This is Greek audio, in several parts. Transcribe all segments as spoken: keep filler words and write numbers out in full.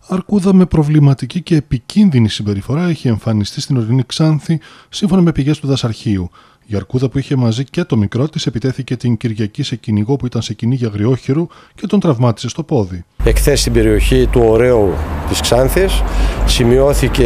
Αρκούδα με προβληματική και επικίνδυνη συμπεριφορά έχει εμφανιστεί στην ορεινή Ξάνθη, σύμφωνα με πηγές του Δασαρχείου. Η αρκούδα που είχε μαζί και το μικρό της επιτέθηκε την Κυριακή σε κυνηγό που ήταν σε κυνήγι αγριόχειρου και τον τραυμάτισε στο πόδι. Εχθές στην περιοχή του Ωραίου της Ξάνθης σημειώθηκε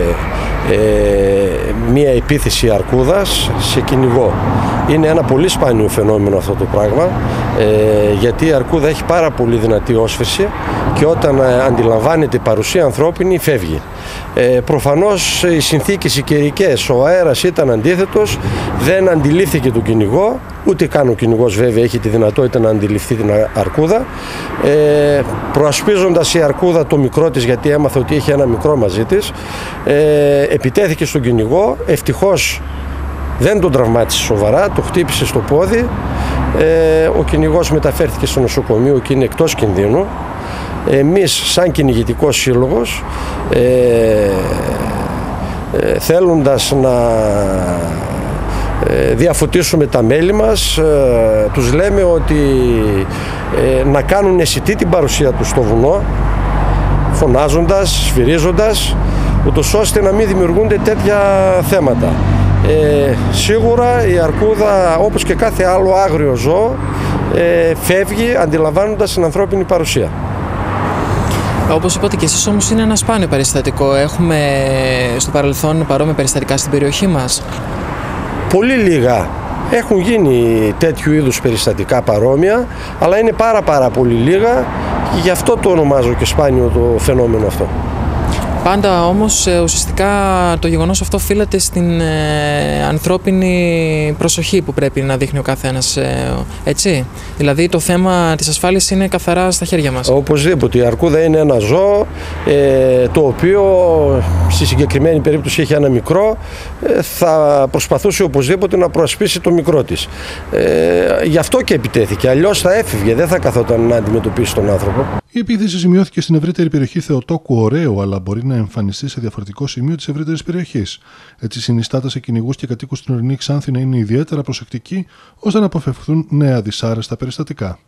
ε, μία επίθεση αρκούδας σε κυνηγό. Είναι ένα πολύ σπάνιο φαινόμενο αυτό το πράγμα, ε, γιατί η αρκούδα έχει πάρα πολύ δυνατή όσφρηση και όταν αντιλαμβάνεται η παρουσία ανθρώπινη φεύγει. Ε, προφανώς οι συνθήκες οι καιρικές, ο αέρας ήταν αντίθετος, δεν αντιλήφθηκε τον κυνηγό, ούτε καν ο κυνηγός βέβαια έχει τη δυνατότητα να αντιληφθεί την αρκούδα. Ε, προασπίζοντας η αρκούδα το μικρό της, γιατί έμαθε ότι είχε ένα μικρό μαζί της, ε, επιτέθηκε στον κυνηγό, ευτυχώς δεν τον τραυμάτισε σοβαρά, το χτύπησε στο πόδι, ε, ο κυνηγός μεταφέρθηκε στο νοσοκομείο και είναι εκτός κινδύνου. Εμείς σαν κυνηγητικός σύλλογος, ε, ε, θέλοντας να ε, διαφωτίσουμε τα μέλη μας, ε, τους λέμε ότι ε, να κάνουν αισθητή την παρουσία τους στο βουνό, φωνάζοντας, σφυρίζοντας, ούτως ώστε να μην δημιουργούνται τέτοια θέματα. Ε, σίγουρα η αρκούδα, όπως και κάθε άλλο άγριο ζώο, ε, φεύγει αντιλαμβάνοντας την ανθρώπινη παρουσία. Όπως είπατε και εσείς, όμως είναι ένα σπάνιο περιστατικό. Έχουμε στο παρελθόν παρόμοια περιστατικά στην περιοχή μας? Πολύ λίγα. Έχουν γίνει τέτοιου είδους περιστατικά παρόμοια, αλλά είναι πάρα πάρα πολύ λίγα και γι' αυτό το ονομάζω και σπάνιο το φαινόμενο αυτό. Πάντα όμως ουσιαστικά το γεγονός αυτό οφείλεται στην ε, ανθρώπινη προσοχή που πρέπει να δείχνει ο καθένας, ε, έτσι. Δηλαδή το θέμα της ασφάλειας είναι καθαρά στα χέρια μας. Οπωσδήποτε. Η αρκούδα είναι ένα ζώο ε, το οποίο στη συγκεκριμένη περίπτωση έχει ένα μικρό, ε, θα προσπαθούσε οπωσδήποτε να προασπίσει το μικρό της. Ε, γι' αυτό και επιτέθηκε. Αλλιώς θα έφυγε, δεν θα καθόταν να αντιμετωπίσει τον άνθρωπο. Η επίθεση σημειώθηκε στην ευρύτερη περιοχή Θεοτόκου Ωραίου, αλλά μπορεί να εμφανιστεί σε διαφορετικό σημείο της ευρύτερης περιοχής. Έτσι, συνιστάται σε κυνηγούς και κατοίκους στην ορεινή Ξάνθη να είναι ιδιαίτερα προσεκτικοί ώστε να αποφευχθούν νέα δυσάρεστα περιστατικά.